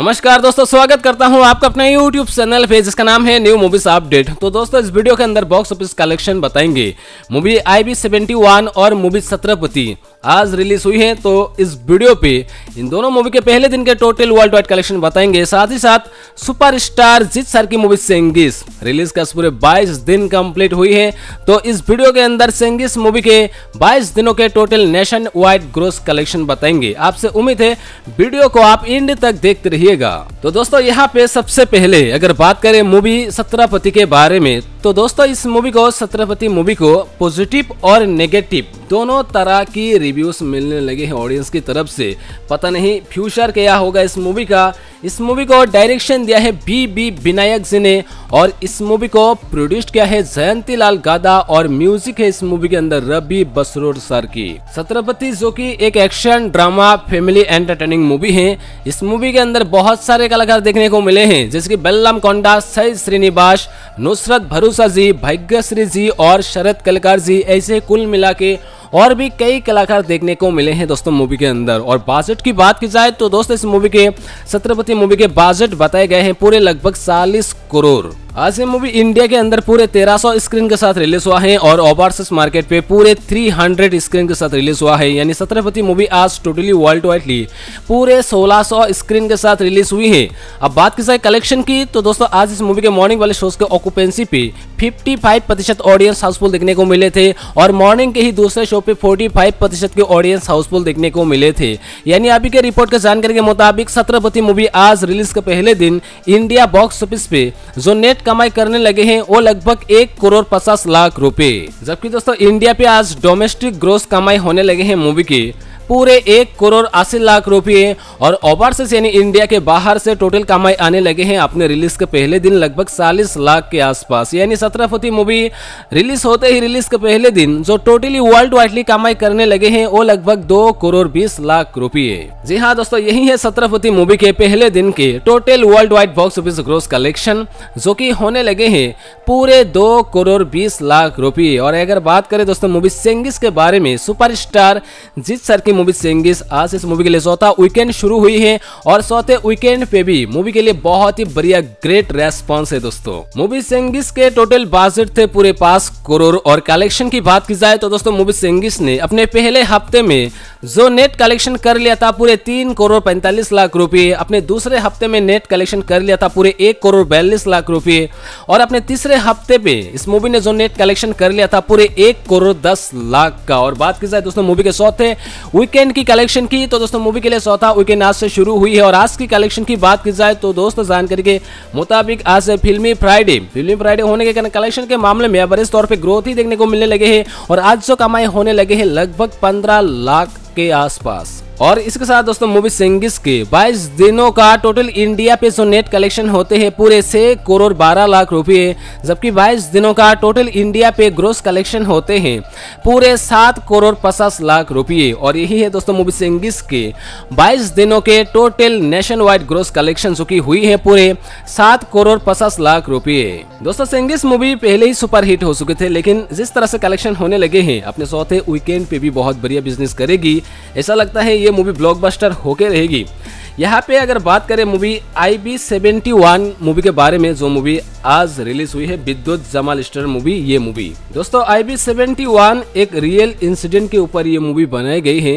नमस्कार दोस्तों, स्वागत करता हूं आपका अपने YouTube चैनल पे जिसका नाम है न्यू मूवीज अपडेट। तो दोस्तों इस वीडियो के अंदर बॉक्स ऑफिस कलेक्शन बताएंगे। मूवी IB 71 और मूवी छत्रपति आज रिलीज हुई है, तो इस वीडियो पे इन दोनों मूवी के पहले दिन के टोटल वर्ल्ड वाइड कलेक्शन बताएंगे। साथ ही साथ सुपरस्टार जीत सर की मूवी सेंगिस रिलीज का पूरे 22 दिन कंप्लीट हुई है, तो इस वीडियो के अंदर सेंगिस मूवी के 22 दिनों के total nationwide gross collection बताएंगे। आपसे उम्मीद है वीडियो को आप एंड तक देखते रहिएगा। तो दोस्तों यहाँ पे सबसे पहले अगर बात करें मूवी छत्रपति के बारे में, तो दोस्तों इस मूवी को छत्रपति मूवी को पॉजिटिव और नेगेटिव दोनों तरह की रिव्यूज मिलने लगे हैं ऑडियंस की तरफ से। पता नहीं फ्यूचर क्या होगा इस मूवी का। इस मूवी को डायरेक्शन दिया है बी विनायक जी ने और इस मूवी को प्रोड्यूस किया है जयंती लाल गादा और म्यूजिक है इस मूवी के अंदर रवि बसरोड सर की। छत्रपति जो कि एक action drama family entertaining movie है। इस मूवी के अंदर बहुत सारे कलाकार देखने को मिले हैं, जैसे कि बेल्लम कोंडा, सई श्रीनिवास, नुसरत भरूसा जी, भाग्यश्री जी और शरद कलकार जी, ऐसे कुल मिला के और भी कई कलाकार देखने को मिले हैं दोस्तों मूवी के अंदर। और बजट की बात की जाए तो दोस्तों इस मूवी के छत्रपति मूवी के बजट बताए गए हैं पूरे लगभग 40 करोड़। आज ये मूवी इंडिया के अंदर पूरे 1300 स्क्रीन के साथ रिलीज हुआ है और ओवरसीज मार्केट पे पूरे 300 स्क्रीन के साथ रिलीज हुआ है। यानी छत्रपति मूवी आज टोटली वर्ल्ड वाइडली पूरे 1600 स्क्रीन के साथ रिलीज हुई है। अब बात की जाए कलेक्शन की, तो दोस्तों आज इस मूवी के मॉर्निंग वाले शोज के ऑक्यूपेंसी पे 55% ऑडियंस हाउसफुल देखने को मिले थे और मॉर्निंग के ही दूसरे शो पे 45% के ऑडियंस हाउसफुल देखने को मिले थे। यानी अभी के रिपोर्ट के जानकारी के मुताबिक छत्रपति मूवी आज रिलीज के पहले दिन इंडिया बॉक्स ऑफिस पे जो नेट कमाई करने लगे हैं वो लगभग 1 करोड़ 50 लाख रुपए, जबकि दोस्तों इंडिया पे आज डोमेस्टिक ग्रोस कमाई होने लगे हैं मूवी के पूरे 1 करोड़ 80 लाख रुपए और ओवरसीज यानी इंडिया के बाहर से टोटल कमाई आने लगे हैं अपने रिलीज के पहले दिन लगभग 40 लाख के आसपास। यानी छत्रपति मूवी रिलीज होते ही रिलीज के पहले दिन जो टोटली वर्ल्ड वाइडली कमाई करने लगे हैं वो लगभग 2 करोड़ 20 लाख रुपए। जी हाँ दोस्तों, यही है छत्रपति मूवी के पहले दिन के total worldwide box office gross collection, जो की होने लगे हैं पूरे 2 करोड़ 20 लाख रुपए। और अगर बात करें दोस्तों मूवी सेंगिस के बारे में, सुपरस्टार जीत सर की मूवी सेंगिस आज इस मूवी के लिए चौथा वीकेंड शुरू हुई है और चौथे वीकेंड पे भी मूवी के लिए बहुत ही बढ़िया ग्रेट रेस्पॉन्स है दोस्तों। मूवी सेंगिस के टोटल बजट थे पूरे 5 करोड़ और कलेक्शन की बात की जाए तो दोस्तों मूवी सेंगिस ने अपने पहले हफ्ते में जो नेट कलेक्शन कर लिया था पूरे 3 करोड़ 45 लाख रुपए, अपने दूसरे हफ्ते में नेट कलेक्शन कर लिया था पूरे 1 करोड़ 42 लाख रुपए और अपने तीसरे हफ्ते पे इस मूवी ने जो नेट कलेक्शन कर लिया था पूरे 1 करोड़ 10 लाख का। और बात की जाए दोस्तों मूवी के चौथे वीकेंड की कलेक्शन की, तो दोस्तों मूवी के लिए चौथा वीकेंड आज से शुरू हुई है और आज की कलेक्शन की बात की जाए तो दोस्तों जानकारी के मुताबिक आज फिल्मी फ्राइडे होने के कारण कलेक्शन के मामले में एवरेज तौर पे ग्रोथ ही देखने को मिलने लगे हैं और आज जो कमाई होने लगे हैं लगभग 15 लाख के आसपास। और इसके साथ दोस्तों मूवी सेंगिस के 22 दिनों का टोटल इंडिया पे जो नेट कलेक्शन होते हैं पूरे 6 करोड़ 12 लाख रुपए, जबकि 22 दिनों का टोटल इंडिया पे ग्रोस कलेक्शन होते हैं पूरे 7 करोड़ 50 लाख रुपए। और यही है दोस्तों मूवी सेंगिस के 22 दिनों के total nationwide gross collection जो की हुई है पूरे 7 करोड़ 50 लाख रुपए। दोस्तों सेंगिस मूवी पहले ही सुपर हिट हो चुके थे, लेकिन जिस तरह से कलेक्शन होने लगे हैं अपने चौथे वीकेंड पे भी बहुत बढ़िया बिजनेस करेगी। ऐसा लगता है ये मूवी ब्लॉकबस्टर होके रहेगी। यहाँ पे अगर बात करें मूवी IB 71 मूवी के बारे में, जो मूवी आज रिलीज हुई है विद्युत जमाल स्टार मूवी, ये मूवी दोस्तों IB 71 एक रियल इंसिडेंट के ऊपर ये मूवी बनाई गई है।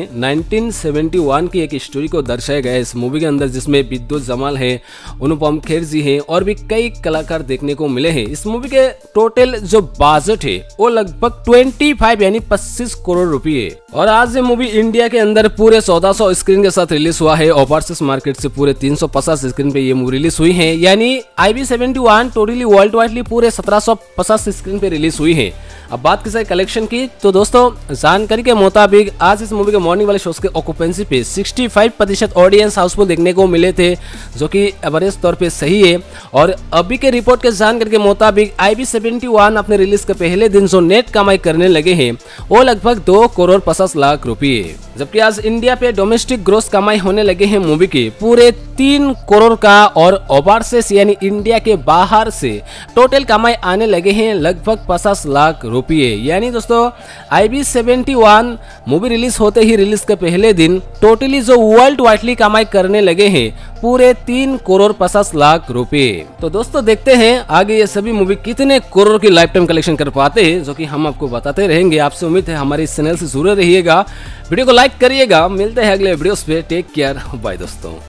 1971 की एक स्टोरी को दर्शाया गया है इस मूवी के अंदर, जिसमें विद्युत जमाल है, अनुपम खेर जी है और भी कई कलाकार देखने को मिले हैं। इस मूवी के टोटल जो बजट है वो लगभग 25 यानी 25 करोड़ रुपए। और आज ये मूवी इंडिया के अंदर पूरे 1400 स्क्रीन के साथ रिलीज हुआ है। ओवरसीज मार्केट से पूरे 350 स्क्रीन पे ये मूवी रिलीज हुई है। यानी IB 71 टोटली वर्ल्ड वाइडली पूरे 1750 स्क्रीन पे रिलीज हुई है। अब बात की जाए कलेक्शन की, तो दोस्तों जानकारी के मुताबिक आज इस मूवी के मॉर्निंग वाले शोज के ऑक्यूपेंसी पे 65% ऑडियंस हाउसफुल देखने को मिले थे, जो कि एवरेज तौर पे सही है। और अभी के रिपोर्ट के जानकारी के मुताबिक IB 71 अपने रिलीज के पहले दिन जो नेट कमाई करने लगे हैं वो लगभग 2 करोड़ 50 लाख रुपए, जबकि आज इंडिया पे डोमेस्टिक ग्रोस कमाई होने लगे हैं मूवी के पूरे 3 करोड़ का और ओवरसीज यानी इंडिया के बाहर से टोटल कमाई आने लगे हैं लगभग 50 लाख रुपये। यानी दोस्तों IB71 मूवी रिलीज होते ही रिलीज के पहले दिन टोटली जो वर्ल्ड वाइडली कमाई करने लगे हैं पूरे 3 करोड़ 50 लाख रुपए। तो दोस्तों देखते हैं आगे ये सभी मूवी कितने करोड़ की लाइफ टाइम कलेक्शन कर पाते हैं, जो कि हम आपको बताते रहेंगे। आपसे उम्मीद है हमारे इस चैनल से जुड़े रहिएगा, वीडियो को लाइक करिएगा। मिलते हैं अगले वीडियोस पे, टेक केयर, बाय दोस्तों।